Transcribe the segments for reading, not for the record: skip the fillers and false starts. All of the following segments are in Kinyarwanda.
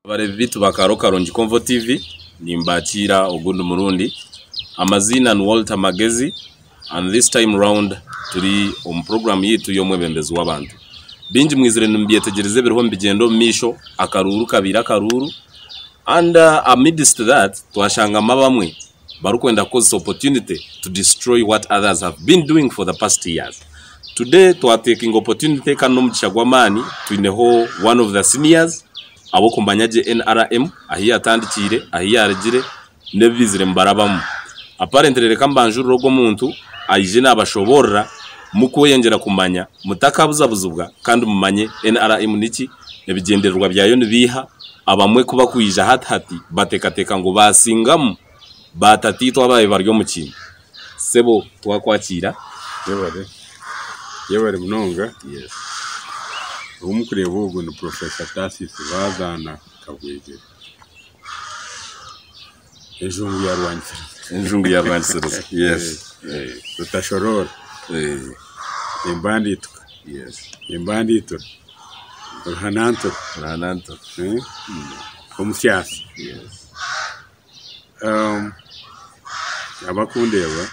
Barevitu bakaro Karongi Convo TV nimbakira ogundu murundi amazina ni Walter Magezi, and this time round turi program yitu yo mwebembezi w'abantu binji mwizire nimbiyetegereze biriho mbigendo misho akaruru kabira karuru, and amidst that twashanga mabamwe barukwenda cause opportunity to destroy what others have been doing for the past years. Today we are taking opportunity kano mchagwamani tuineho one of the seniors abo kumbanyaje NRM ahiya atandikire ahiya arigire nebizire mbarabamu apparently reka mbanjuru rogo muntu ayije nabashobora muko yengera kumanya mutakabuzabuzubwa kandi mumanye NRM niki ebigenderwa byayo nibiha abamwe kuba kuyija hati batekateka ngo basingamu batatitwa baye baryo mukino sebo twakwakira yebare munonga. Yes. Umukureba ubu ni Professor Tasis bazana Kabwege enjungu ya rwandisiro. Yes. Tutashorora imbandito. Yes. Imbandito hananto umusyasi. Yes. Abakundeba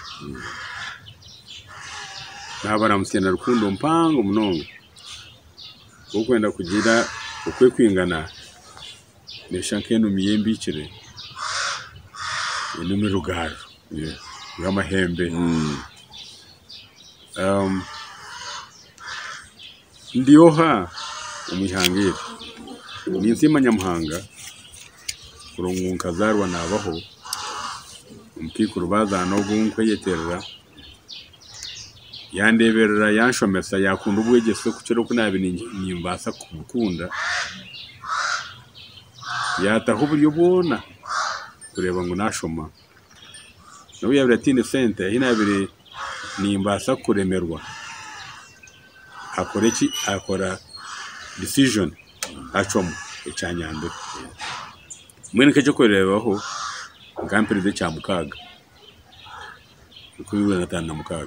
nabaramusena rukundo mpango munonga ukwenda kugira ukwe kwingana neshankeno miyembikire inumi rugaro ngamahembe. Ndiyoha umihangire ni nsima nyamuhanga kurungunka zarwa nabaho umukikuru bazana ogunkwe yeterera yandeberera yanshomesa yakunda ubwegese kucero kunabi nimbasa kubukunda yataho uburyo bona kureba ngo nashoma nawe yabratine center hinabire nimbasa kuremerwa akoreki akora decision acomo ecanyando mwene keje korebaho ngampere de cyamukaga kuri 2005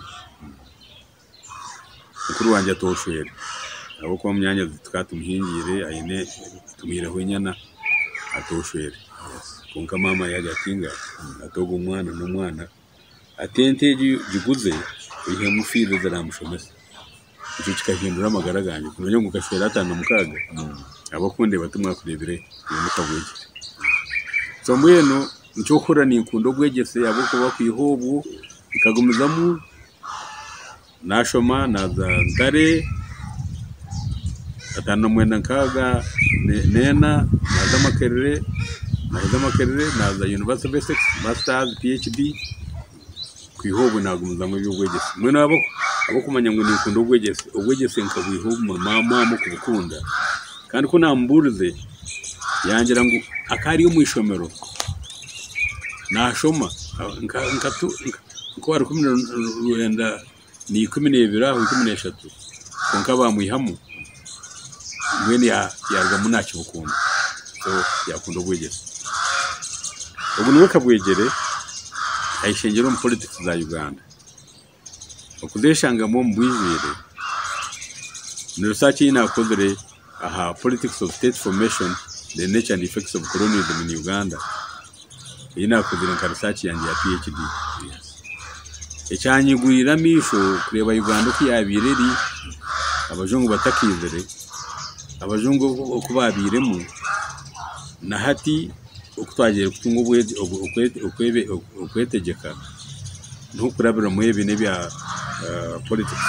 ukuru wanje atoshuye abo kwa myanya tukatumuhingire ayine tumiraho inyana atoshuye konka mama yagatinga atoga umwana n'umwana atente giguze ihe mufire zaramushomesa icyo kikahindura amagara ganje kunyo ngukashwera atana mukaga abakunde batumwa kurebere mukabwege so mweno ncokora ni kundo bwegese abo kuba kwihobu ikagumizamu nashoma naza ndare atano mwenda nkaga nena naza makerere naza University Basics Masters PhD kwihobu nagumizamu by'ubwegese mwene abo kumanya ngo ni kundo ubwegese nkabwihobu mu mama mu kubukunda kandi ko namburize yangira ngo akari yo mwishomero nashoma ko ari kumina ruhenda ni 12 aho 13 konka bamuyihamu mwene yarga munaki bukunda so yakunda ubwegese ubu niwe Kabwegere ayishengero mu politics za Uganda okudeshanga mu mbwizire ni research inakozere aha politics of state formation, the nature and effects of colonialism in Uganda inakozere nka research yanjye ya PhD. Ecyanyigurira misho kureba Uganda ko yabireri abajungu batakizere abajungu okubabiremu na hati okutwagere kutunga ubwezi okwetegeka ntukurabira mu ebine bya politics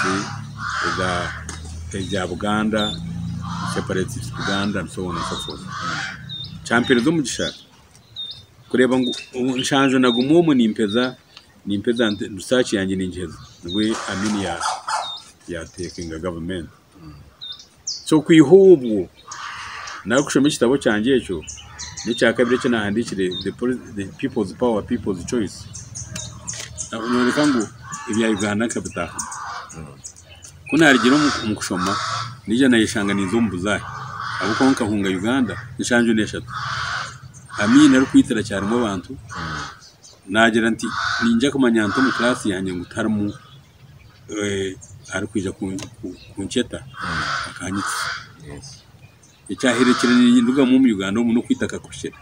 za Buganda, separatist Uganda and so on and so forth. Champion zo mugisha kureba ngo nshanje nagumomo nimpeza research yanjye ninjeza we amini ya taking a government so kwihobu nakushoma kitabo cyanje cyo nicyakabire cyo nahandikire the people's power, people's choice. Naboneka ngo ibya Uganda kabita kuna arigiro mu kushoma nije nayishanga nizombuzaye abo konka hunga Uganda nishanje neshatu amina ari kwitira cyane mu bantu nagira nti ninja kumanyanto mu class yanjye ngutaramu ari kwija kuncheta akanyitse icyaherekeranye nduga mu Uganda umuntu kwita kakushera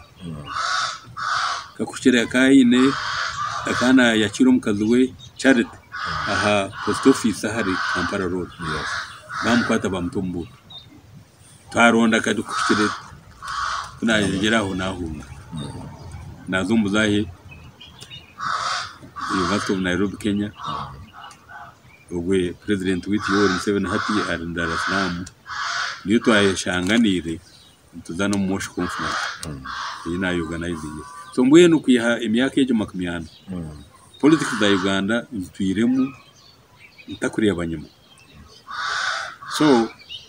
kayine akana yakira umukazi we Charity aha post office hari Kampala Road bamukwata bamutumbu twaronda kadukushire kunageraho nahunga nazumbuzahe University of Nairobi Kenya ubwe president witi Yoweri Museveni hati ari Dar es Salaam niyo twayeshanganire tuzana mu mosh conference ina organizing so mbuye no kwiha imyaka y'ejo makumyana politics za Uganda ntuyiremu ntakuriye abanyama so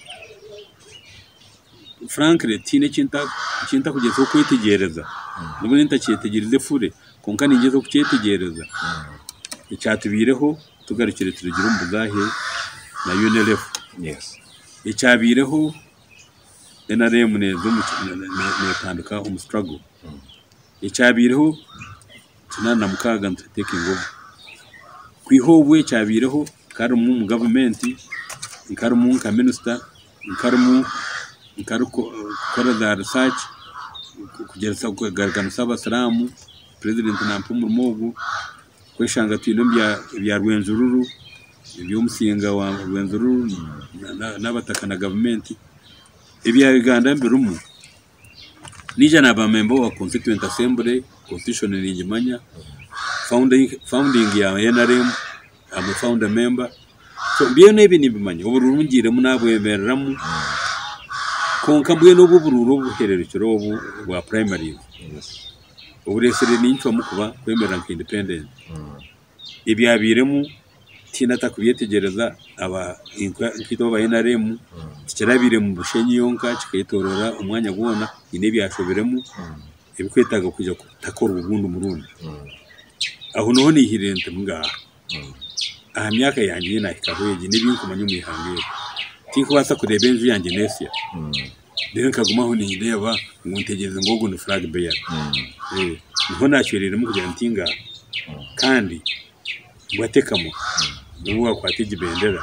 frankly tine kinta kugeza uko kwitegereza nubwo ntacyitegereze fure konka nigeze ku cyitegereza icyatubireho tugarukire turugira umbuzahe na UNLF icyabireho NRM nezo netanduka struggle icyabireho tunana mukaga taking over kwihobwe cyabireho kari mu government ikari mu minister ikari kora za research kugeresa kugaragana s'abasalamu president Nampumur Mogu kweshanga twinomya bya Rwenzururu by'umusinga wa Rwenzururu n'abatakana government ibya Uganda mbirumu nijana ba member wa Constituent Assembly constitution n'ingimanya founding ya NRM am founder member so biye nebe nibimanya uburungire mu nabwemereramu konka mbuye no bubururu buhererekero bwa primary uburesere n'incho mukuba kwemera independent ibyabiremu tinata kubyetegereza aba inkito ba NRM kirabire mu bushenyi yonka kikayitorora umwanya gubona ine byashoberemu ibikwetaga kujya kutakora ubugundu murundi aho no nihirente mga aha myaka yanjye nakahweje n'ibinkumanya umihangire tinkubasa kureba enzu yanjye nesia rero kagumaho ni ndeba nguntegereza ngogo ni flag bearer niho nacyerera mu kugira ntinga kandi ngwatekamo nuwa kwatije bendera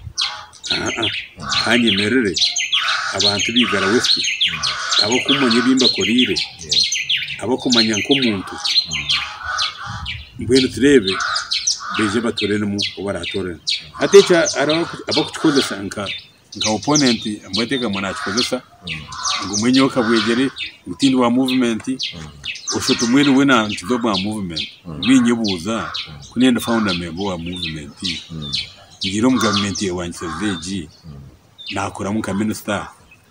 kanyemerere abantu bigara west abo kumanya bimba korire abo kumanya nko muntu mbwene turebe beje batorene mu baratorene atecha abo kukozesa nka opponent mbweteka mwana kukozesa ngo mwenye okabwegere utindi wa movement ushoto mwene wena ntidobwa movement binyebuza kunenda founder member wa movement ngiro mu government ya wanseveji nakora mu minister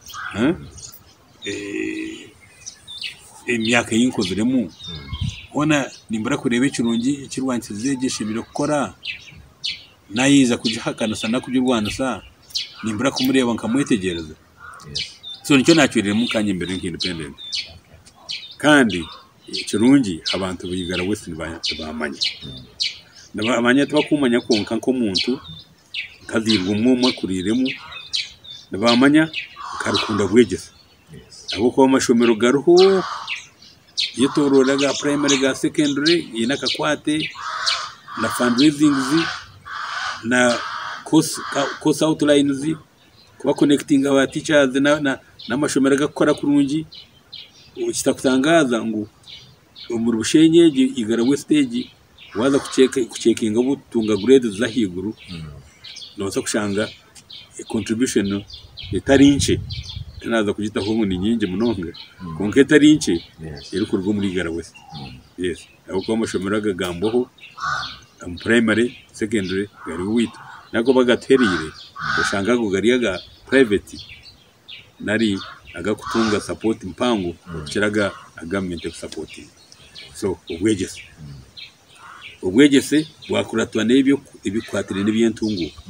emyaka yinkozeremu ona nimbara kurebe kirungi kirwanse zegeshimira gukora nayiza kujihakana sana kujurwana sa nimbara kumureba nkamwetegereza so nicyo nacyirire mu kanye mbere nk'independent kandi kirungi abantu bigara wese bamanya nabamanya tabakumanya konka nko muntu kazirwa umwuma kuriremu nabamanya karukunda gwegesa abo ko amashomero garuho yitororaga primary ga secondary inakakwate na fundraising na course outlines kuba connecting aba teachers na mashomero gakora kurungi ukitakutangaza ngo umuri bushenyeje igara westage waza kucekinga butunga grade za higuru noza kushanga contribution itarinche naza kugita ho ni nyinje munonga konke tarinche iri kurwo muri igara west yes abo kwa mashomero gagamboho primary secondary gari wito nako bagaterire ushanga gugariyaga private nari agakutunga support mpango kiraga government support so ubwegese bwakuratwa n'ibyo ibikwatire n'ibyentunguka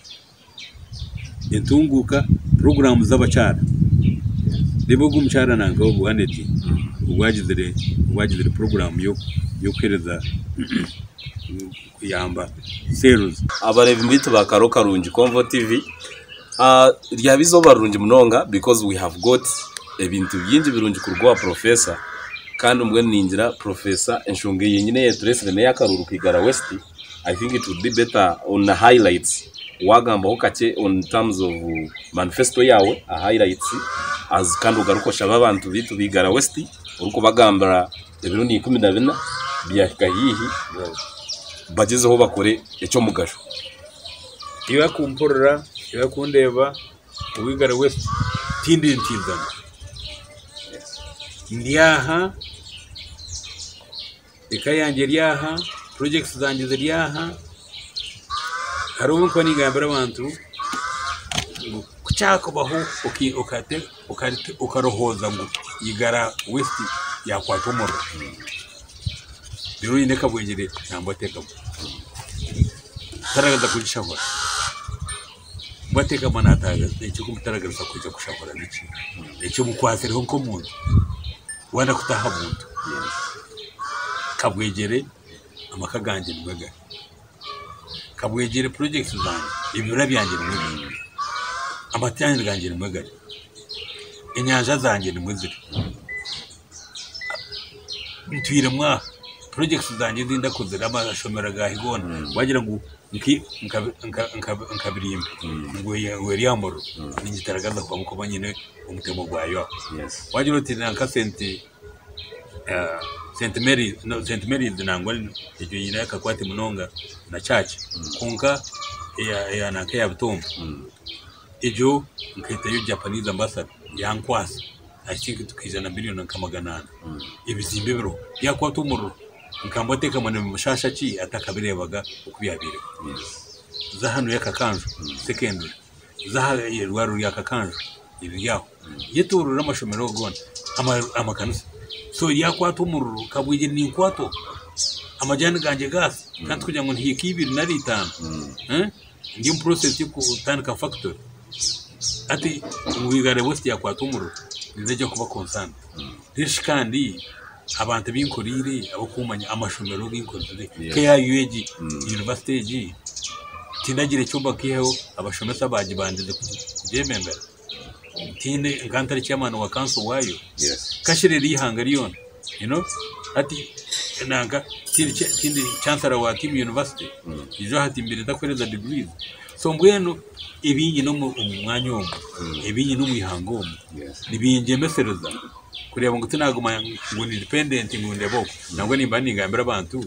entunguka program z'abacara debo gumcara nanga obuhaneti ubwagizire program yo kwereza kuyamba sales abareba imbitu bakaroka rungi Convo TV ryabizo barungi munonga because we have got ebintu byinji birungi kurwa professor kandi umwe ninjira professor enshunge yenyine yetresere ne yakaruru kwigara west I think it would be better on the highlights wagamba ho kake on terms of manifesto yawe a highlights az kandi ugarukosha abantu bitu bigara West uruko bagambara ebirundi 14 byakahihi bagezeho bakore icyo mugasho iba kumpurura iba kundeba ubigara West tindi ntinzana ndiyaha ikayange ryaha projects zanjye ziryaha hari uko nigambara abantu kuchako baho ukarohoza ngo igara West yakwatomoro rero ine kabwegere namba teka taragaza kujishakora bateka manataga icyo kumtaragaza kujya kushakora n'iki icyo mukwasere ho komuntu wanda kutaha muntu kabwegere amakaganje nibwaga kabwegere projects zanjye ibira byanjye nimwe amatyanjye ganjye nimwe inyanja zanjye nimwe ziri ntwire mwa projects zanjye zinda kuzira amashomera gahigona wagira ngo nkabirimbe ngo yamoro ningitaragaza kwa muko banyine umutemo gwayo wagira uti nanka Saint Mary zinangwa icyo yina kakwate munonga na church kunka ya nanka ya butombo ejo nkahita yo Japanese ambassador yankwasa I think tukizana miliyoni nkamagana ibizimbe biro yakwata umuriro nkamboteka mane mushasha ki atakabirebaga ukubiyabire za hano yakakanjo secondary za rwaru yakakanjo ibi yaho yeturura amashomero gona amakanisa so yakwata umuriro kabwije ni kwato amajyane ganje gas kandi kugira ngo ntiyikibiri na 5 ndi process yo kutandika factory ati wigare West yakwata umuriro nizeje kuba concern rish kandi abantu binkorire abo kumanya amashomero y'inkorire KUG university tindagire cyumba kiheho abashomesa baje bandize kujemembera tinde ngantari cyamana wa council wayo kashireri ihanga riyon ati nanga tindi chancellor wa team university ijo hati mbere dakwereza degrees so mbweno ibinyi no mu mwanya wo ibinyi no mu ihango nibinje mesereza kureba ngo tinaguma ngo ni independent ngo ndebo nangwa nimba ningambira abantu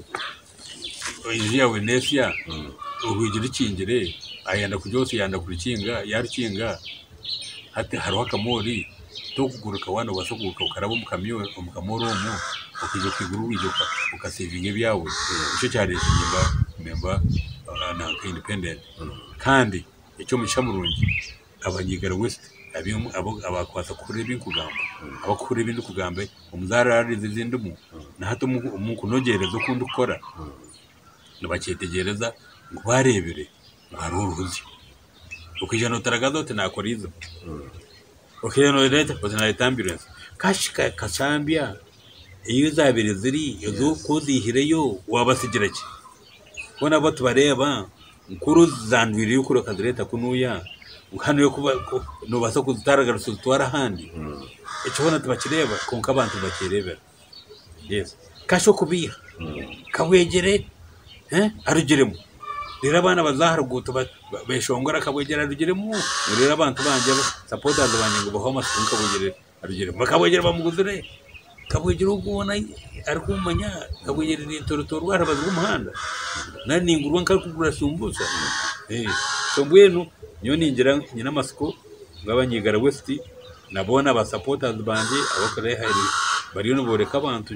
ijiya wenesia ubugira ikingire ayanda kujose yanda kurikinga yarukinga hati harwa kamori to kuguruka wano basokuka ukarabo mukamoro mu ukije kwiguru wijoka ukasevinga byawe icyo cyari kimba memba na independent kandi icyo mushamurungi abanyigara West abakwasa kureba inkugamba abakureba ibindi kugambe umuzarari zizindumu na hato mu kunogereza ukundi ukora nabacyetegereza ngo barebere hari uruhuzi ukijana utaragaza uti nakora izo ukijana leta uti ambulance kashika kasambya iyo zabire ziri zo kuzihireyo wabasigira ki bona batu bareba nkuru zandwiri yuko rokadreta kunuya hano yo kuba no basa kuzitaragarusa twara handi icyo bona tubakireba konka abantu bakirebera yes kasho kubiha kabwegere arugeremo rero abana bazaharuguto beshongora kabwegera arugeremo rero abantu banje supporters banje ngo baho amasuka kabwegere arugeremo bakabwegera bamuguzure kabwegera ubona ari kumanya kabwegera ni torotoro rwara bazumuhanda nari ningurwa nkakugura shumbusa so mbwenu nyo ningira nyina masuko ngabanyigara West nabona aba supporters banje abakore hari bari no boreka abantu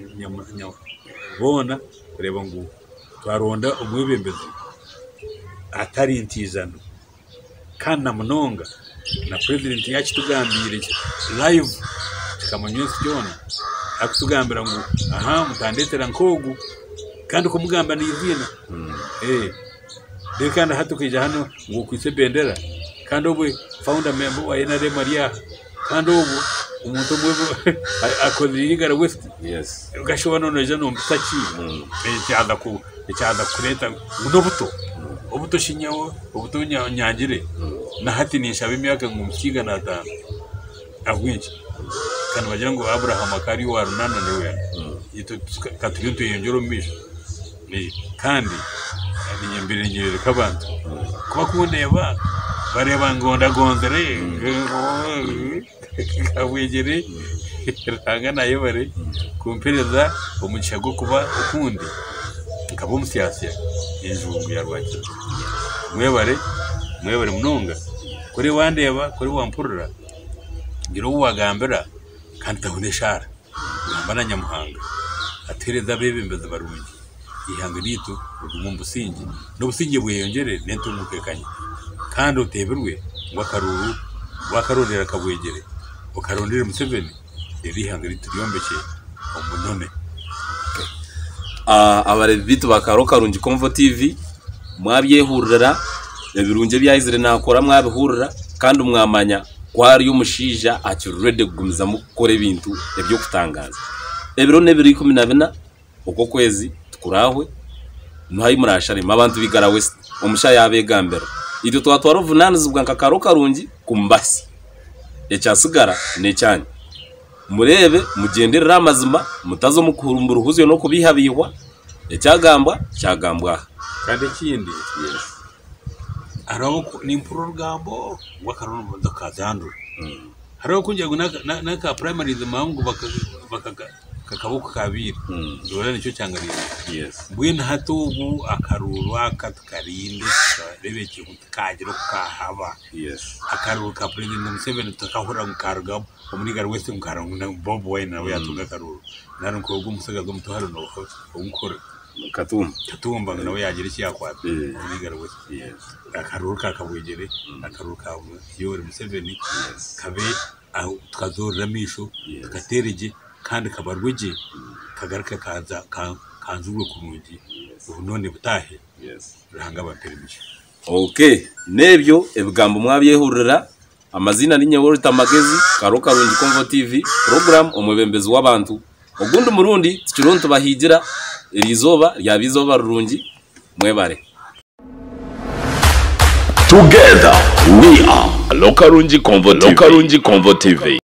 bona kureba ngo twaronda umwibembezi atari intizano kana munonga na president yacu tugambire live kamanyo John akutugambira ngo aha mutandetera nkogu kandi kumugamba ni izina dekanda hatukija hano ngo kwise bendera kandi obwe founder member wa NRM Maria kandi ubu umuntu mwe akozirigara West gashobora none je no mutaki cyanda kureta ubuto ubuto shinyawo ubuto nyangire na hati nisha bimyaka ngo mkiga na ta agwinchi kandi bagira ngo Abraham akari wa runana newe yito katuyuntu yongero misho ni kandi ninyembere kabantu kuba kuboneba bareba ngonda gonzere kabwegere ranga nayo bare kumpereza umugisha gwo kuba ukundi nkaba umusiyasiya injungu ya rwaki mwebare munonga kuri wandeba kuri wampurura ngiro uwagambira kandi taboneshara ngambana nyamuhanga atereza bebe mbeza barundi ihanga rito rugumumbu singi n'ubusingi bweyongere nento mukekanye kandi uteberwe wakarorera kabwegere ukarondera Museveni ihanga rito ryombeke umunone abarevi bitu bakaroka rungi Convo TV mwabyehurira ebirunje byayizire nakora mwabihurira kandi umwamanya kwari umushija akirurede kugumiza mukore ibintu ebyo kutangaza ebiro nebiri 14 uko kwezi tukurahwe ntayi murasharima abantu bigara west omusha yabegambera ibyo twatwara vunanizi bwanka karoka rungi kumbasi ecyasigara necyane murebe mugenderera amazima mutazo mukurumbura uhuziyo no kubihabihwa ecyagambwa cyagambwa kandi kindi araho ni progambo wakarono modoka zandura hariho kunjya naka primary zimangu kakabuka kabiri dore nicyo cyangarira bwina hatubu akaruru akatkarinde rebeke kutagiro kahaba akaruru ka president Museveni tukahura mukarugamo umunigar wese mukarangu na Bob Wine nawe yatunga akaruru naruko umusaga go mutoharo no umukora katumba nawe yagira iki yakwata umunigar wese akaruru kakabwegere akaruru ka Yoweri Museveni kabe aho tukazorera misho tukatereje kandi kabarweje kagaruka kaza kanzurwe ku mugi none butahe ranga bapermission okay nebyo ebigambo mwabyehurira amazina ni Nyewori Tamagezi karoka rungi Convo TV program umubembezi w'abantu ogundi murundi tukironto bahigira irizoba yabizoba rungi mwebare together we are Lokarungi Convo TV